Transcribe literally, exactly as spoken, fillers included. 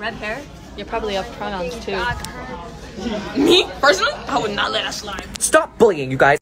Red hair? You're probably off pronouns too. Me? Personally? I would not let that slide. Stop bullying, you guys.